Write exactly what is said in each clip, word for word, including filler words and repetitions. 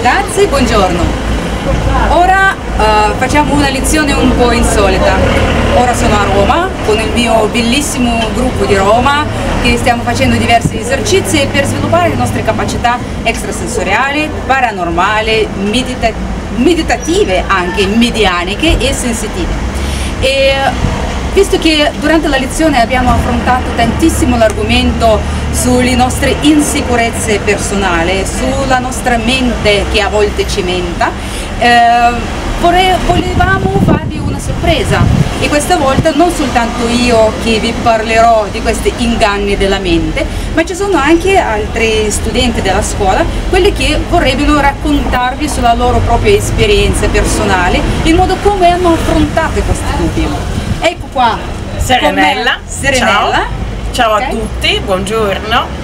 ragazzi, buongiorno. Ora uh, facciamo una lezione un po' insolita. Ora sono a Roma con il mio bellissimo gruppo di Roma che stiamo facendo diversi esercizi per sviluppare le nostre capacità extrasensoriali, paranormali, medita meditative, anche medianiche e sensitive. E visto che durante la lezione abbiamo affrontato tantissimo l'argomento sulle nostre insicurezze personali, sulla nostra mente che a volte ci menta, eh, volevamo farvi una sorpresa e questa volta non soltanto io che vi parlerò di questi inganni della mente, ma ci sono anche altri studenti della scuola, quelli che vorrebbero raccontarvi sulla loro propria esperienza personale, in modo come hanno affrontato questi dubbi. Ecco qua, Serenella, Serenella. Ciao, ciao okay. a tutti, buongiorno.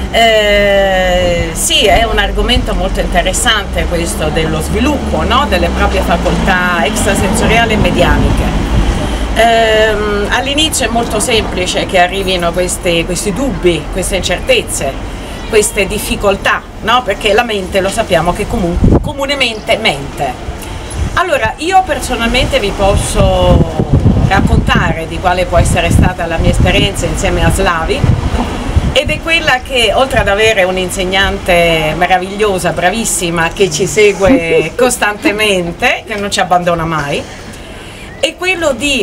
Eh, sì, è un argomento molto interessante questo dello sviluppo, no? Delle proprie facoltà extrasensoriali e medianiche. Eh, all'inizio è molto semplice che arrivino questi, questi dubbi, queste incertezze, queste difficoltà, no? Perché la mente lo sappiamo che comunque, comunemente mente. Allora, io personalmente vi posso raccontare di quale può essere stata la mia esperienza insieme a Slavi, ed è quella che, oltre ad avere un'insegnante meravigliosa, bravissima, che ci segue costantemente, che non ci abbandona mai, è quello di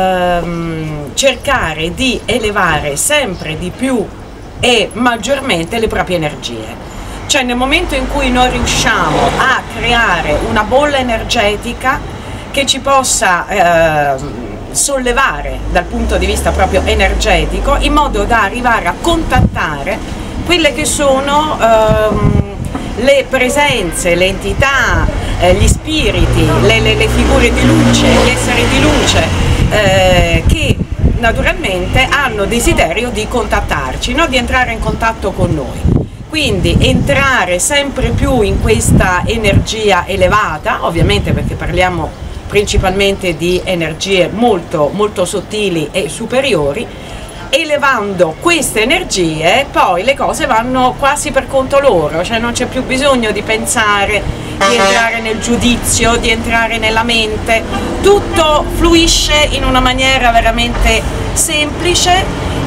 ehm, cercare di elevare sempre di più e maggiormente le proprie energie. Cioè, nel momento in cui noi riusciamo a creare una bolla energetica che ci possa ehm, sollevare dal punto di vista proprio energetico, in modo da arrivare a contattare quelle che sono ehm, le presenze, le entità, eh, gli spiriti, le, le, le figure di luce, gli esseri di luce eh, che naturalmente hanno desiderio di contattarci, no? Di entrare in contatto con noi. Quindi entrare sempre più in questa energia elevata, ovviamente perché parliamo principalmente di energie molto, molto sottili e superiori. Elevando queste energie poi le cose vanno quasi per conto loro, cioè non c'è più bisogno di pensare, di entrare nel giudizio, di entrare nella mente, tutto fluisce in una maniera veramente semplice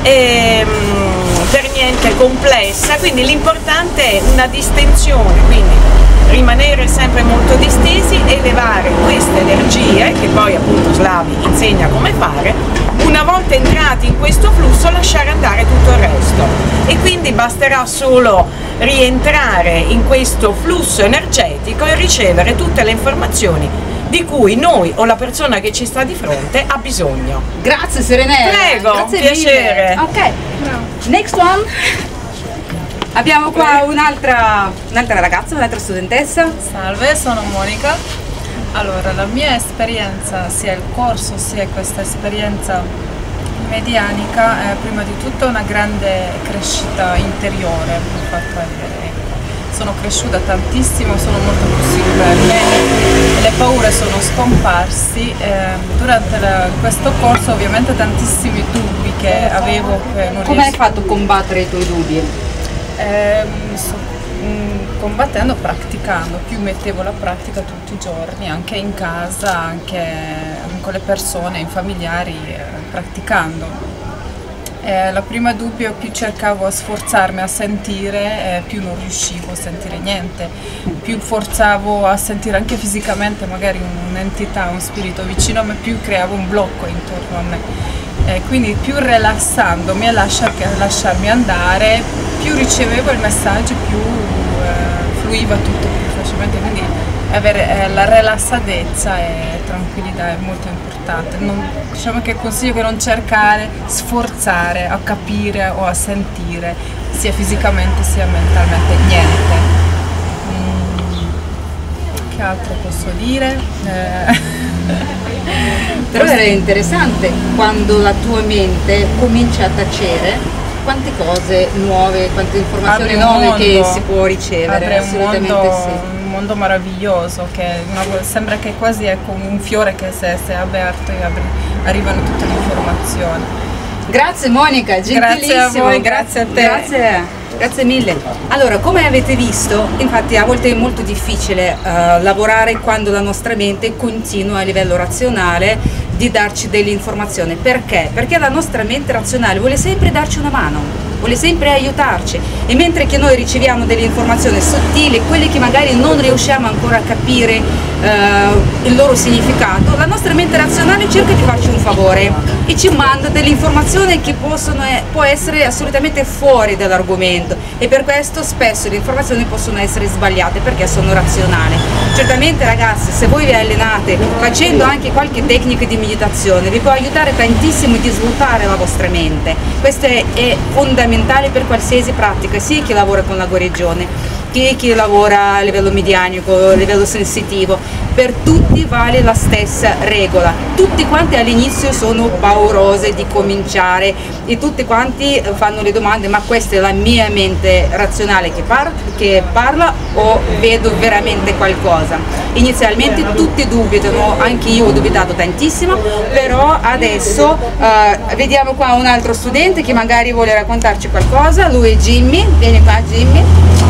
e per niente complessa, quindi l'importante è una distensione, quindi rimanere sempre molto distesi, elevare queste energie, che poi appunto Slavi insegna come fare. Una volta entrati in questo flusso lasciare andare tutto il resto, e quindi basterà solo rientrare in questo flusso energetico e ricevere tutte le informazioni di cui noi o la persona che ci sta di fronte ha bisogno. Grazie Serenella. Prego, grazie piacere. Mille. Ok, next one. Abbiamo qua un'altra un'altra ragazza, un'altra studentessa. Salve, sono Monica. Allora, la mia esperienza, sia il corso sia questa esperienza medianica, è prima di tutto una grande crescita interiore, mi ha fatto vedere. Sono cresciuta tantissimo, sono molto più sicura di me, le paure sono scomparsi. Eh, durante la, questo corso ovviamente tantissimi dubbi che avevo. Che non Come hai fatto a combattere i tuoi dubbi? Eh, so, mh, combattendo, praticando, più mettevo la pratica tutti i giorni, anche in casa, anche con le persone, i familiari, eh, praticando. Eh, la prima dubbio, più cercavo a sforzarmi a sentire, eh, più non riuscivo a sentire niente, più forzavo a sentire anche fisicamente magari un'entità, un spirito vicino a me, più creavo un blocco intorno a me. Eh, quindi più rilassandomi e lasciar, lasciarmi andare, più ricevevo il messaggio, più eh, fluiva tutto più facilmente, quindi avere eh, la rilassatezza e tranquillità è molto importante. Non, diciamo che consiglio che non cercare, sforzare a capire o a sentire, sia fisicamente sia mentalmente, niente. Mm, che altro posso dire? Eh, Però era interessante quando la tua mente comincia a tacere, quante cose nuove, quante informazioni Apri nuove mondo, che si può ricevere. apre un Assolutamente mondo, sì. un mondo meraviglioso, che una, sembra che quasi è come un fiore che se, se è aperto e apri, arrivano tutte le informazioni. Grazie Monica, gentilissimo. Grazie a voi, grazie a te. Grazie. Grazie mille. Allora, come avete visto, infatti a volte è molto difficile uh, lavorare quando la nostra mente continua a livello razionale di darci delle informazioni. Perché? Perché la nostra mente razionale vuole sempre darci una mano, vuole sempre aiutarci, e mentre che noi riceviamo delle informazioni sottili, quelle che magari non riusciamo ancora a capire uh, il loro significato, la nostra mente razionale cerca di farci un favore e ci manda delle informazioni che possono, può essere assolutamente fuori dall'argomento, e per questo spesso le informazioni possono essere sbagliate perché sono razionali. Certamente ragazzi, se voi vi allenate facendo anche qualche tecnica di meditazione, vi può aiutare tantissimo di svuotare la vostra mente. Questo è, è fondamentale per qualsiasi pratica, sia chi lavora con la guarigione, che chi lavora a livello medianico, a livello sensitivo. Per tutti vale la stessa regola. Tutti quanti all'inizio sono paurose di cominciare e tutti quanti fanno le domande: ma questa è la mia mente razionale che, par che parla o vedo veramente qualcosa? Inizialmente tutti dubitano, anche io ho dubitato tantissimo, però adesso uh, vediamo qua un altro studente che magari vuole raccontarci qualcosa. Lui è Jimmy, vieni qua Jimmy.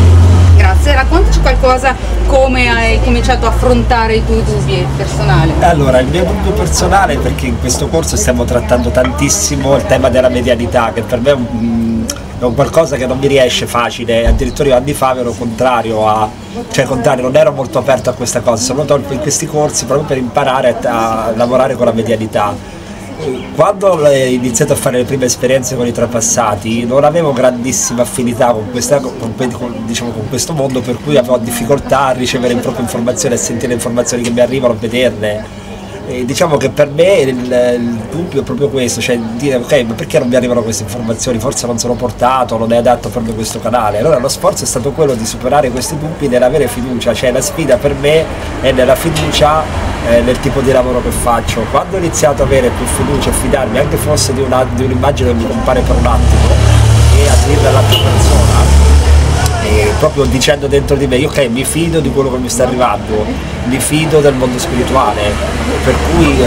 Grazie, raccontaci qualcosa, come hai cominciato a affrontare i tuoi dubbi personali. Allora, il mio dubbio personale è perché in questo corso stiamo trattando tantissimo il tema della medianità, che per me è un, è un qualcosa che non mi riesce facile. Addirittura io anni fa ero contrario a, cioè contrario, non ero molto aperto a questa cosa, sono venuto in questi corsi proprio per imparare a, a lavorare con la medianità. Quando ho iniziato a fare le prime esperienze con i trapassati non avevo grandissima affinità con, questa, con, con, diciamo, con questo mondo, per cui avevo difficoltà a ricevere proprio informazioni, a sentire le informazioni che mi arrivano, a vederle. E diciamo che per me il, il dubbio è proprio questo, cioè dire ok, ma perché non mi arrivano queste informazioni, forse non sono portato, non è adatto proprio questo canale. Allora lo sforzo è stato quello di superare questi dubbi, nell'avere fiducia, cioè la sfida per me è nella fiducia eh, nel tipo di lavoro che faccio. Quando ho iniziato ad avere più fiducia e fidarmi, anche fosse di un'immagine che mi compare per un attimo, e a dire all'altra persona, e proprio dicendo dentro di me, ok, mi fido di quello che mi sta arrivando, mi fido del mondo spirituale, per cui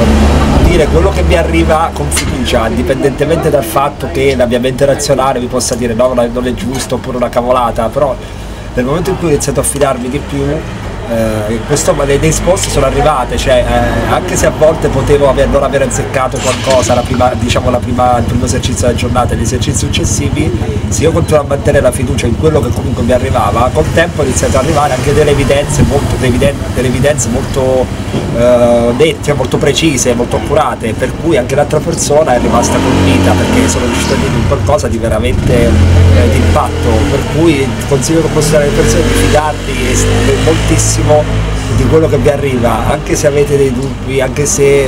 eh, dire quello che mi arriva con fiducia, indipendentemente dal fatto che la mia mente razionale mi possa dire no, non è giusto, oppure una cavolata, però nel momento in cui ho iniziato a fidarmi di più, eh, questo, le risposte sono arrivate, cioè eh, anche se a volte potevo aver, non aver azzeccato qualcosa, la prima, diciamo la prima, il primo esercizio della giornata e gli esercizi successivi, se io continuavo a mantenere la fiducia in quello che comunque mi arrivava, col tempo ho iniziato ad arrivare anche delle evidenze molto, delle evidenze molto eh, nette, molto precise, molto accurate, per cui anche l'altra persona è rimasta colpita, perché sono riuscito a dire qualcosa di veramente eh, di impatto, per cui consiglio che posso dare alle persone di fidarti moltissimo di quello che vi arriva, anche se avete dei dubbi, anche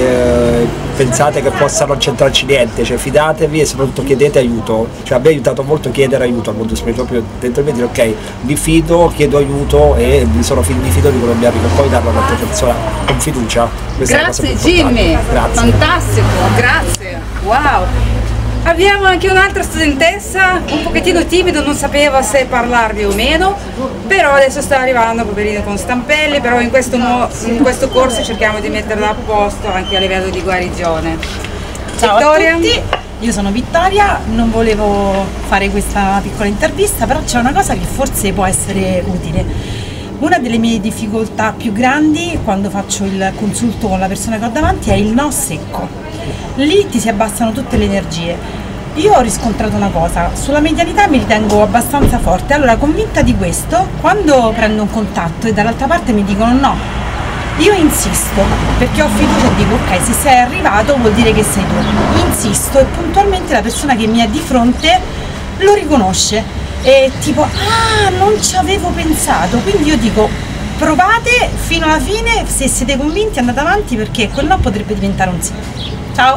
se eh, pensate che possa non c'entrarci niente, cioè fidatevi e soprattutto chiedete aiuto. Cioè a me ha aiutato molto chiedere aiuto al mondo spirituale, proprio dentro di me dire ok, mi fido, chiedo aiuto e mi, sono, mi fido di quello che mi arriva, e poi darlo a un'altra persona con fiducia. Questa grazie Jimmy, grazie. Fantastico, grazie, wow. Abbiamo anche un'altra studentessa, un pochettino timido, non sapeva se parlarvi o meno, però adesso sta arrivando, poverino, con stampelli, però in questo, in questo corso cerchiamo di metterla a posto anche a livello di guarigione. Ciao Vittoria. a tutti, io sono Vittoria, non volevo fare questa piccola intervista, però c'è una cosa che forse può essere utile. Una delle mie difficoltà più grandi quando faccio il consulto con la persona che ho davanti è il no secco. Lì ti si abbassano tutte le energie. Io ho riscontrato una cosa, sulla medianità mi ritengo abbastanza forte, allora convinta di questo, quando prendo un contatto e dall'altra parte mi dicono no, io insisto, perché ho fiducia e dico ok, se sei arrivato vuol dire che sei tu, insisto e puntualmente la persona che mi è di fronte lo riconosce e tipo ah, non ci avevo pensato, quindi io dico provate fino alla fine, se siete convinti andate avanti, perché quel no potrebbe diventare un sì. Ciao!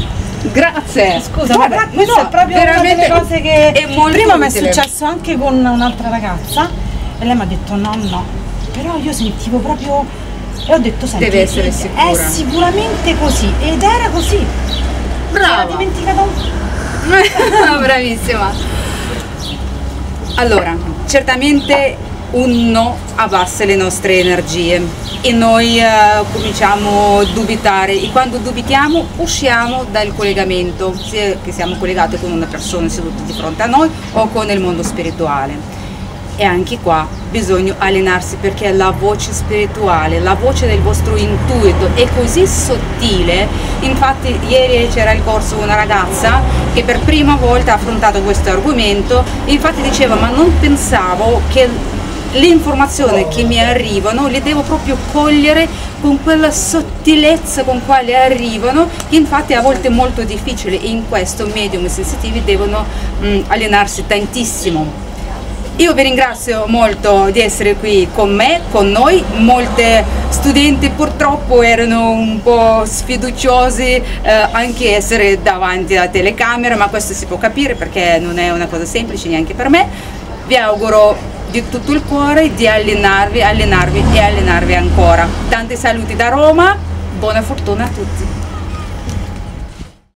Grazie! Scusa, ma questa no, è proprio una delle cose che prima mi è successo anche con un'altra ragazza e lei mi ha detto no, no, però io sentivo proprio e ho detto senti, deve essere sicura. È sicuramente così ed era così. Brava! Era dimenticata un... Bravissima! Allora, certamente un no abbassa le nostre energie e noi eh, cominciamo a dubitare, e quando dubitiamo usciamo dal collegamento, sia che siamo collegati con una persona seduta di fronte a noi o con il mondo spirituale. E anche qua bisogna allenarsi, perché la voce spirituale, la voce del vostro intuito è così sottile. Infatti ieri c'era il corso una ragazza che per prima volta ha affrontato questo argomento, infatti diceva: ma non pensavo che le informazioni che mi arrivano le devo proprio cogliere con quella sottilezza con quale arrivano, che infatti a volte è molto difficile, e in questo medium sensitivi devono mh, allenarsi tantissimo. Io vi ringrazio molto di essere qui con me, con noi. Molte studenti purtroppo erano un po' sfiduciosi eh, anche essere davanti alla telecamera, ma questo si può capire perché non è una cosa semplice neanche per me. Vi auguro di tutto il cuore di allenarvi, allenarvi e allenarvi ancora. Tanti saluti da Roma, buona fortuna a tutti.